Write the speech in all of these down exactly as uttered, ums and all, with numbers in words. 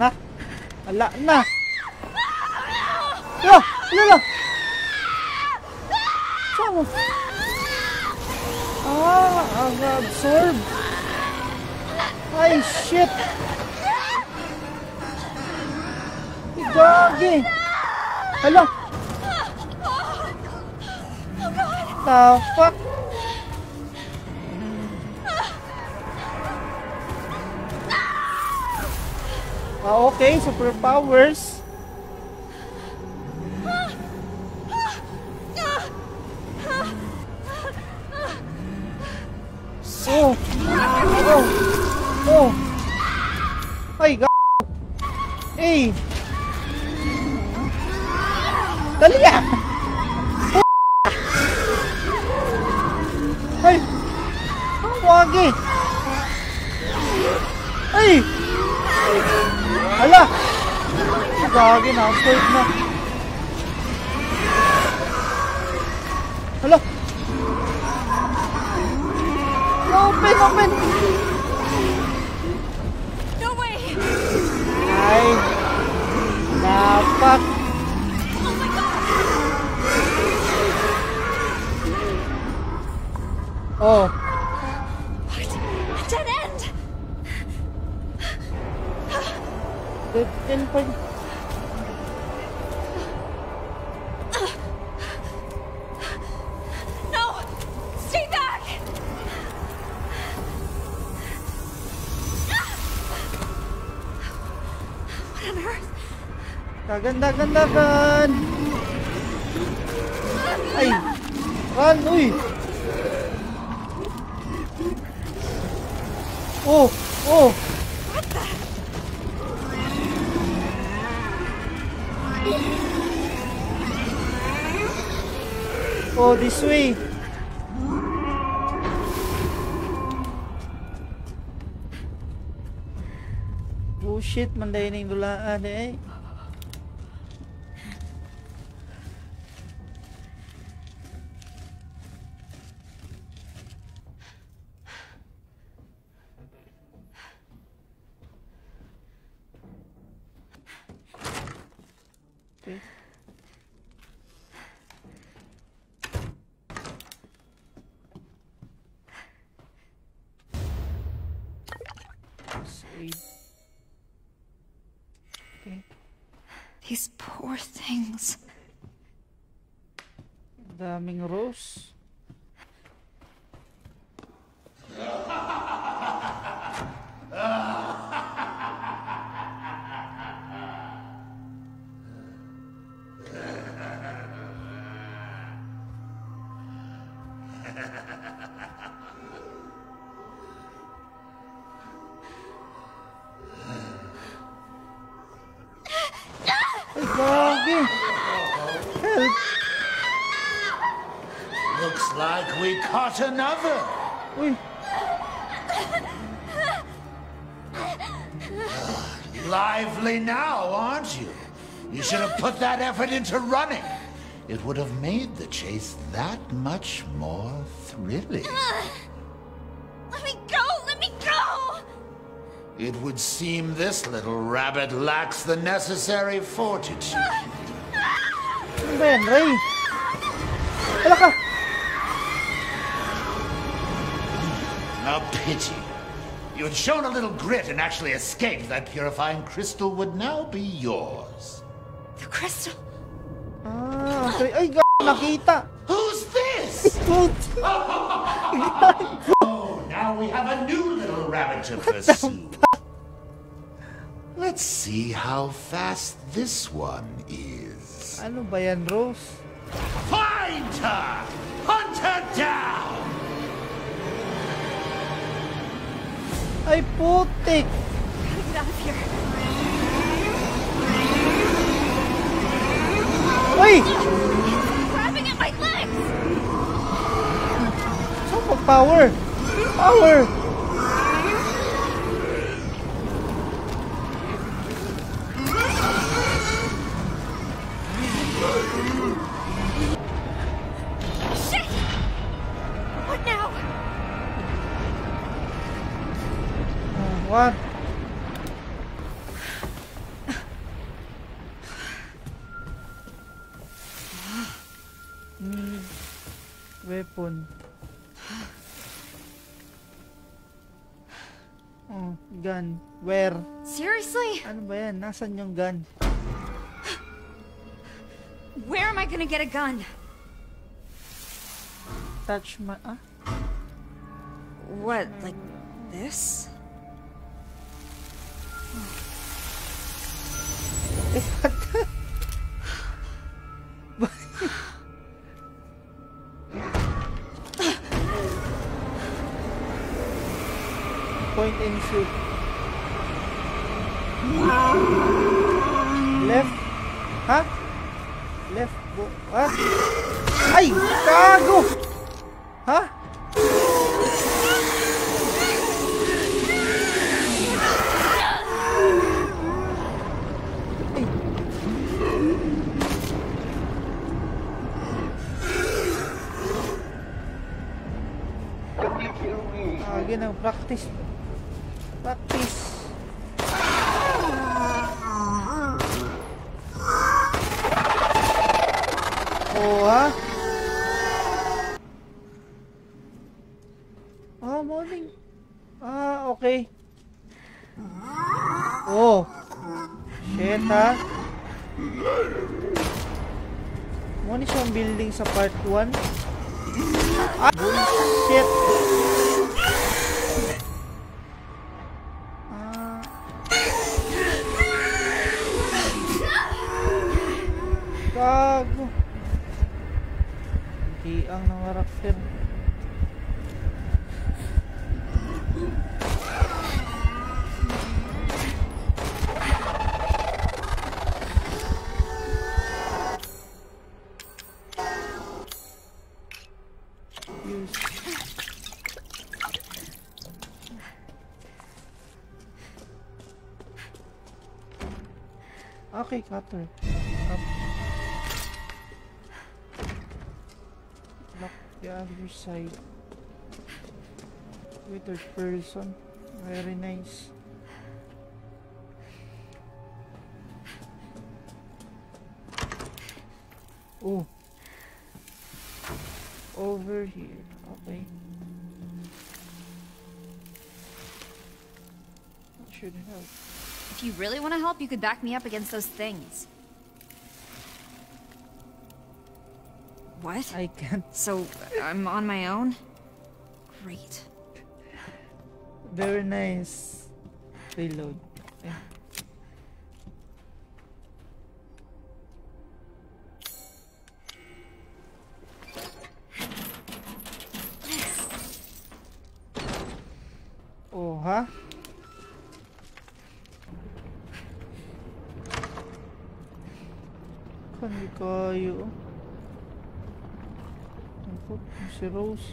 na. Wala na. Yo, wala lang. Saan mo? Ah, ang-absorb. Ay, shit. Gagi. Hala. The fuck? Ah, okay, superpowers. Oh. Oh. Oh. Ay, g***. Hey. Dali ya. Ay. Ang wagi. Ay. Hala. Gagi na. Third na. Hala. Open, open. No way. Ay. Napak. Oh my god. Oh. What? A dead end. Dead end pa. No. Stay back. What on earth? Kaganda-gandagan. Ay. Run, uy. Oh, oh. What the? Oh, this way. Bullshit, manday na yung dulaan eh. Okay. Save. Okay. These poor things. Daming rose. Ay, gagi. Help. Looks like we caught another. Uy. Lively now, aren't you? You should have put that effort into running. It would have made the chase that much more thrilling. Let me go! Let me go! It would seem this little rabbit lacks the necessary fortitude. Ano ba yan, Ray? Wala ka. A pity. You had shown a little grit and actually escaped. That purifying crystal would now be yours. The crystal. Ah, okay. Ay, g***, nakita. Who's this? Oh, now we have a new little rabbit to pursue. Let's see how fast this one is. Ano ba yan, Rose? Find her! Hunt her down! Ay, putik. Gotta get out of here. Uy! It's grabbing at my legs! Saan pa power? Power! Shit! What now? Oh, what? weapon. Oh, gun. Where? Seriously? Ano ba yan? Nasaan yung gun? Where am I gonna get a gun? Touch my... Ah? What, like this? Eh, what the... Point and shoot. Left. Ha? Left. What? Ay! Gago! Ha? Ay. Ah, ganang practice. Practice. Oh, ha? Ah, morning. Ah, okay. Oh. Shit, ha? Muna siyang building sa part one. Ah, bullshit. Gago. Hindi ang ng karakter. Use. Okay, cutter. Up. Lock the other side. With third person. Very nice. Oh. Over here. Okay. That should help. If you really want to help, you could back me up against those things. What? I can't. So, I'm on my own? Great. Very nice. Reload. Okay. Oh, ha? Kani kayo. Ako, si Rose.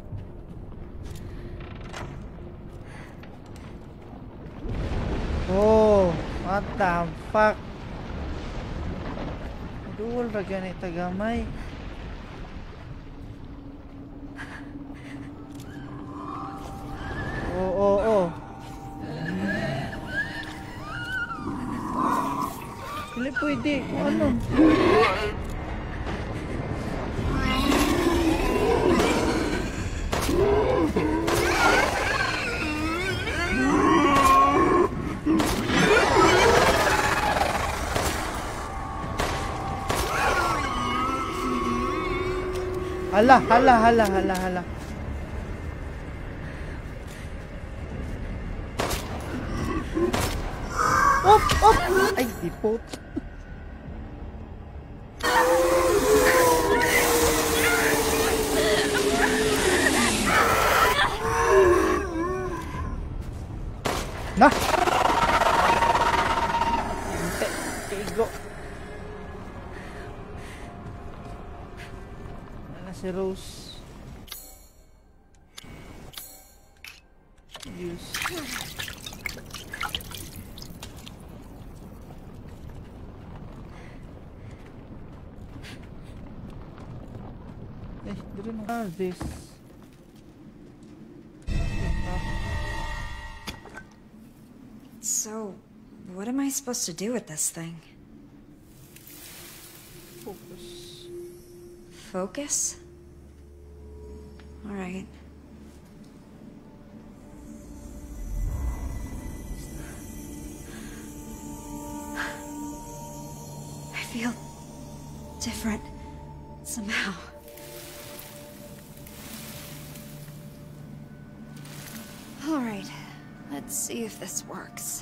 Oh, what the fuck? Duwal ra gani tagamay. Oh, oh, oh. Hindi pwede kung ano. Hala, hala, hala, hala, hala. Op, op! Ay, dipot. Na! Hinte, tigo. Wala si Rose. Use. Eh, didn't have this. So, what am I supposed to do with this thing? Focus. Focus? All right. I feel different somehow. All right. Let's see if this works.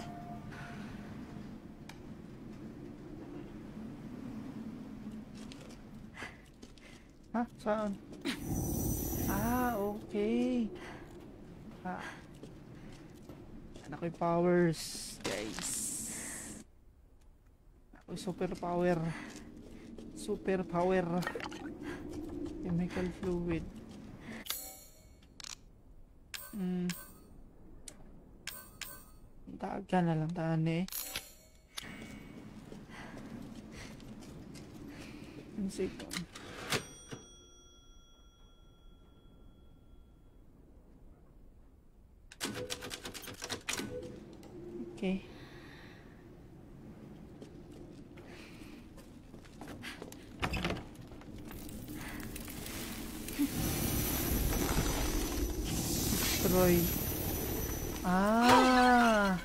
Ha? Saan? Ah, okay. Ah. Yan ako yung powers, guys. Ako yung super power. Super power. Chemical fluid. Hmm. Taga na lang taan eh. One second. Okay. Destroy. Ah.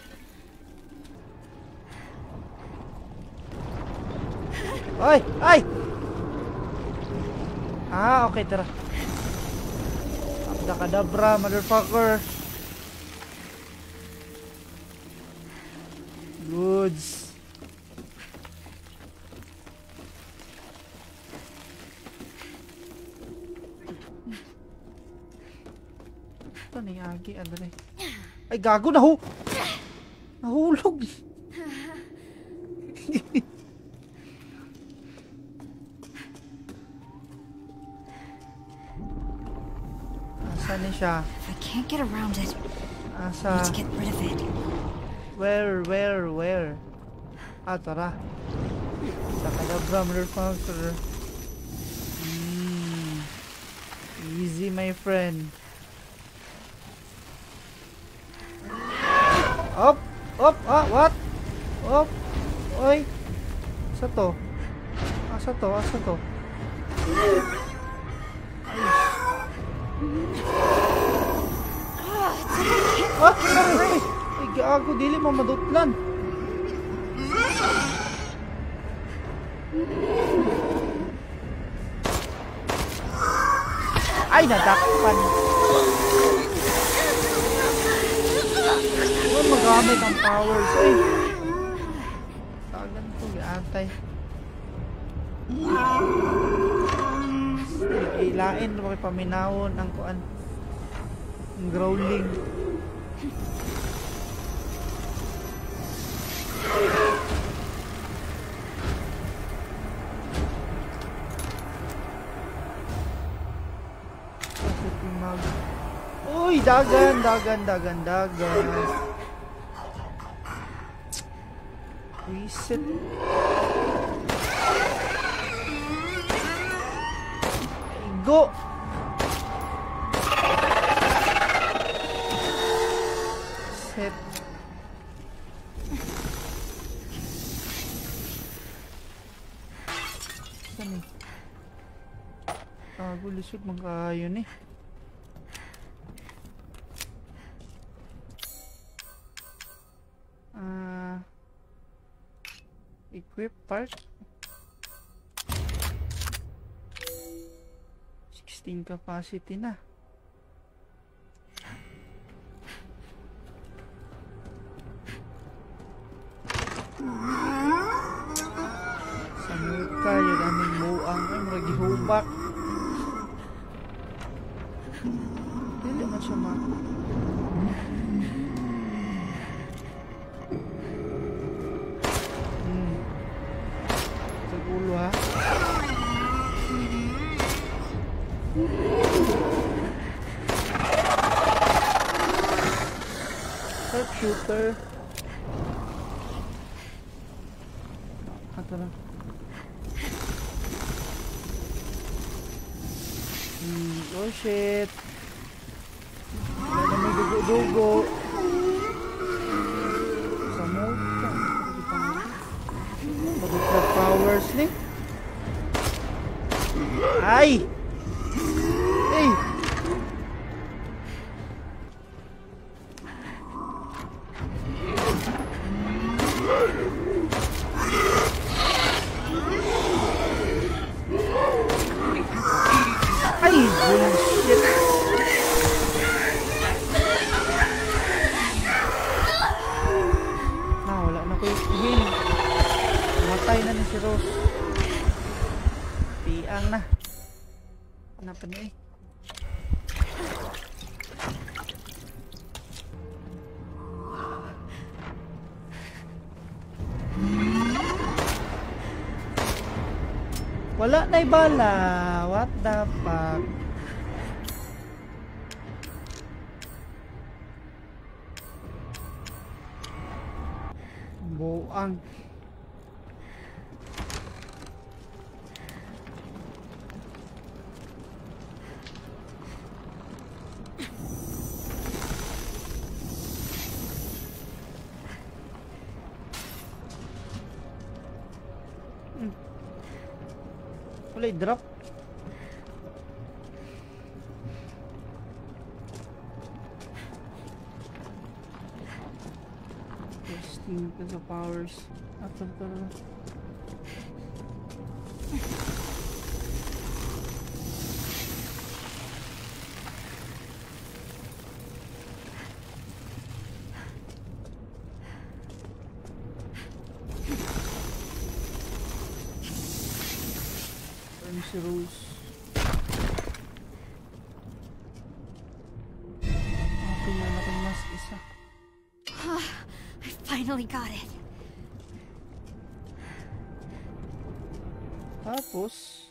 Ay! Ay! Ah, okay, tara. Abdakadabra, motherfucker. Goods. Ito na yung agi, ano na. Ay, gago, nahu nahulog. Asa ni siya? If I can't get around it, I Asa? need to get rid of it. Where, where, where? Ah, tara. Sakadabra, motherfucker. Mm. Easy, my friend. Up! Up! Ah, what? Up! Oy! Asa to? Asa to? Asa to? Ah! Ay! Ay, gago, dili mo madutlan. Ay, nadakpan. Huwag magamit ang powers. Ay. Tagan to, giantay. Ilain, makipaminawon ang kuan. Ang growling. Uy, dagan, dagan, dagan, dagan. Reset. Go. Set. Saan eh? Tago, lisod magkaayon eh. Uh, equip part sixteen capacity na. Sa muka yun aming muang ay maragi hubak. Dili man siya ma ulo ha. Sharpshooter. Ato lang. Hmm, oh shit. Wala na may dugo-dugo. Sa muka. Magiging powers ni. Ay! Hey! again. Matay na ni si Rose. Piang na. Hanapan niya eh. Wala na ibala. What the fuck? Buang. Hmm. Wala drop. Testing because of powers. Atal talaga. Si Rose. Okay na na kung mas isa. I finally got it. Tapos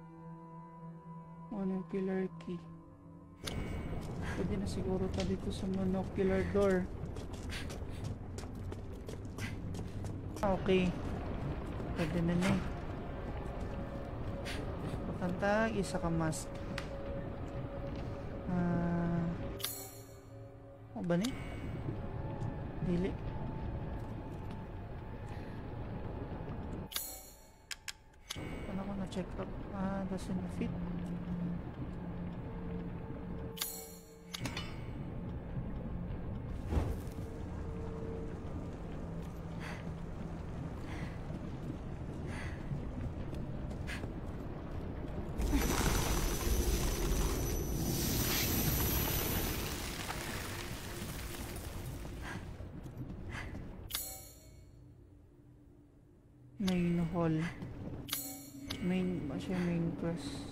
monocular key. Pwede na siguro ta dito sa monocular door. Okay. Pwede na na eh. Tantang isa ka mask. Ah, uh, ano ba ni? Dili. Paano ko na check up? Ah, doesn't fit. Main hall. Main, siya main quest.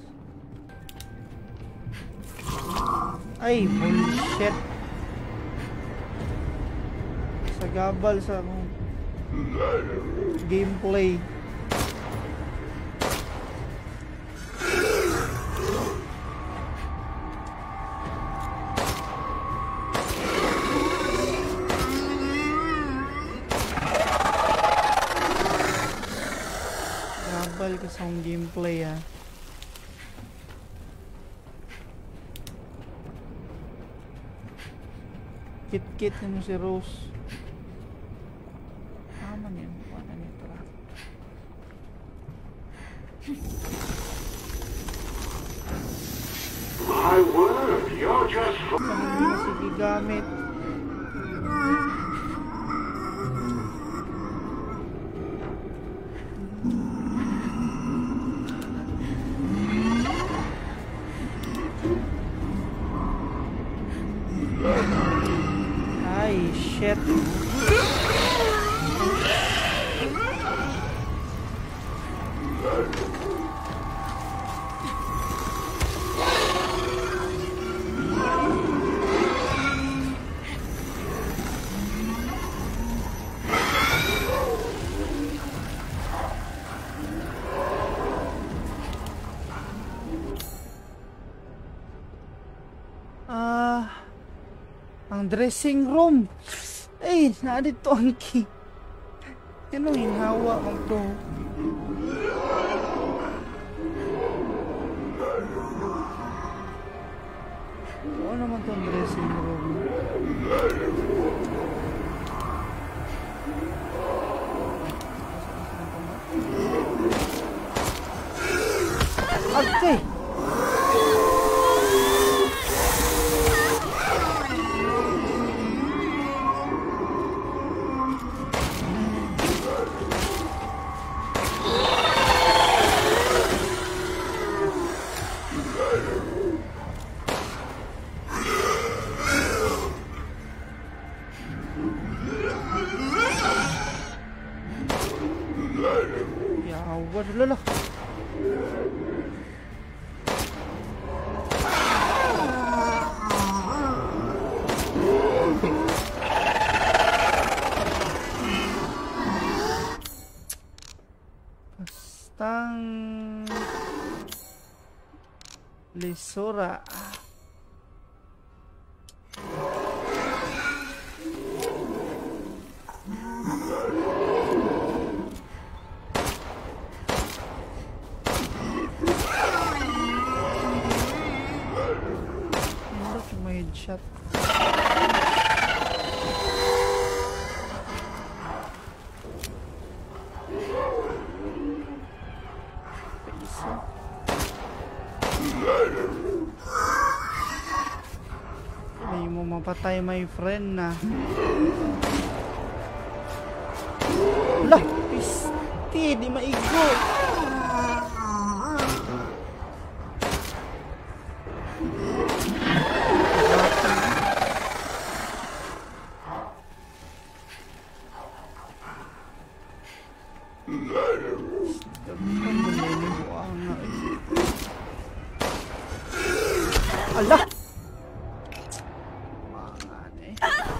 Ay, bullshit. Sa gabal sa akong gameplay. Ka sa gameplay ah. Kit-kit mo si Rose. Aman yun. Wala nito ah. My word, you're just... Ano na sige gamit. Ay, shit. Ah, ang dressing room. Ay, naadito ang key. Ano hinhawa mo to? Ano naman itong dressing room? Okay. Yawa, lala. Pastang Lisura. Headshot. Peso. Ay mo mapatay my friend na. Lah, pisti di maigo. Allah. Mangan eh.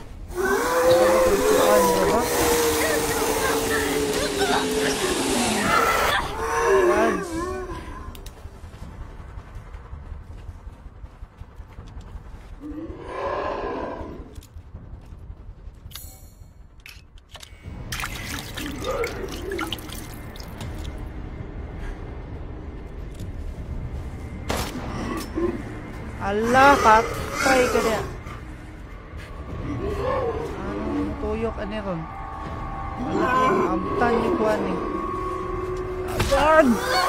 Allah, patay ka niya. Anong tuyok ani ron? Wala yung amtan yung kuwan eh. Agad!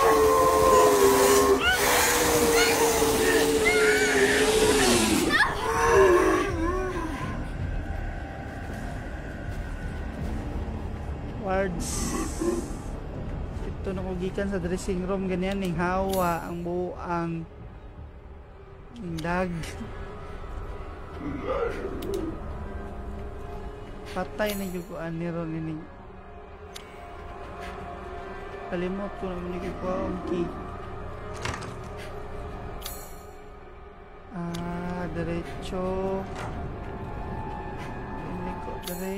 Wards. Ito na kugikan sa dressing room ganyan ning hawa ang buang dag. Patay na yung kuan ni ron ini. Kalimot ko naman yung kuan key. Ah, derecho. Ini ko dire.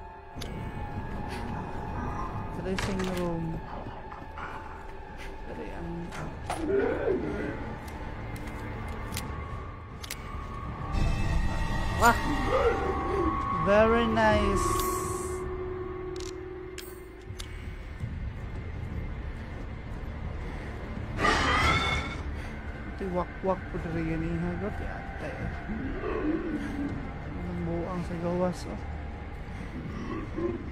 Dressing room. Dire ang wah, very nice. Ito wak-wak po dari gani hagot yata eh. Ang buang sa gawas oh.